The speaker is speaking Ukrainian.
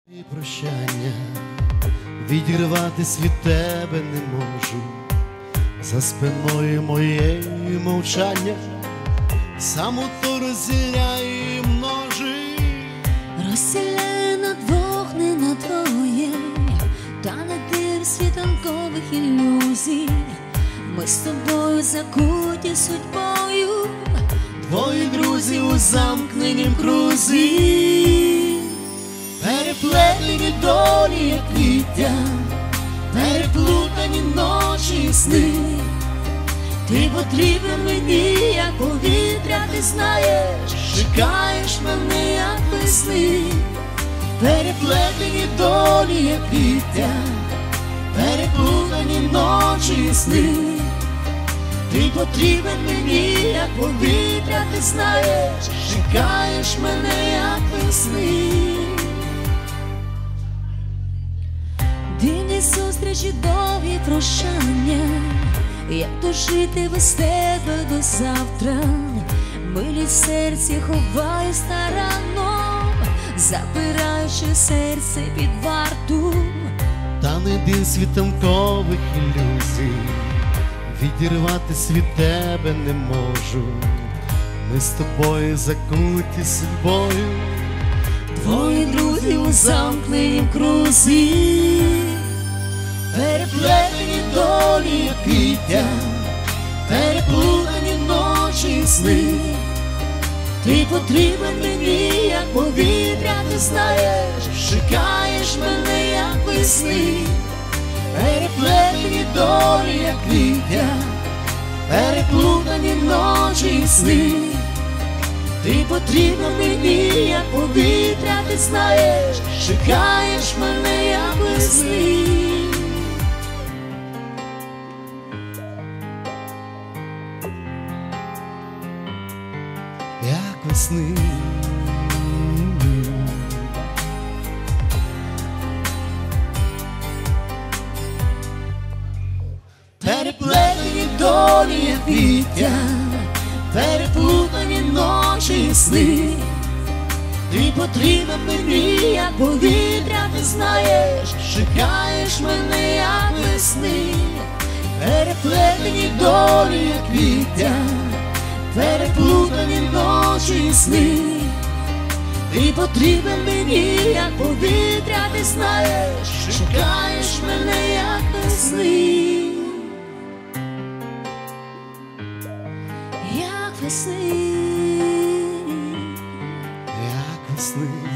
І прощання відірватись від тебе не можу, за спиною моєї мовчання самоту розділяє і множить. Розділяє на двох, не на двоє, та не дир світанкових ілюзій. Ми з тобою закуті судьбою, Твої друзі у замкненім крузі, переплетені долі, як квіття, переплутані ночі і сни. ти потрібен мені, як повітря, ти знаєш, Чекаєш мене, як весни, переплетені долі, як квіття, переплутані ночі і сни. ти потрібен мені, як повітря, ти знаєш, Чекаєш мене, як весни. дивні зустрічі, довгі прощання, як то жити без тебе до завтра. Милість в серці ховаю старанно, запираючи серце під варту. Та не дим світанкових ілюзій, відірватись від тебе не можу. Ми з тобою закуті судьбою, Твої друзі у замкненім крузі, переплетені долі, як квіття, переплутані ночі і сни. ти потрібен мені, як повітря, ти знаєш, Чекаєш мене, як весни, переплетені долі, як квіття, переплутані ночі і сни. ти потрібен мені, як повітря, ти знаєш, Чекаєш мене, як весни. Як весни. Переплетені долі, як квіття, переплутані ночі і сни. ти потрібен мені, як повітря, ти знаєш, Чекаєш мене, як весни, переплетені долі, як квіття, переплутані ночі і сни. ти потрібен мені, як повітря, ти знаєш, Чекаєш мене, як весни. як весни. Як весни.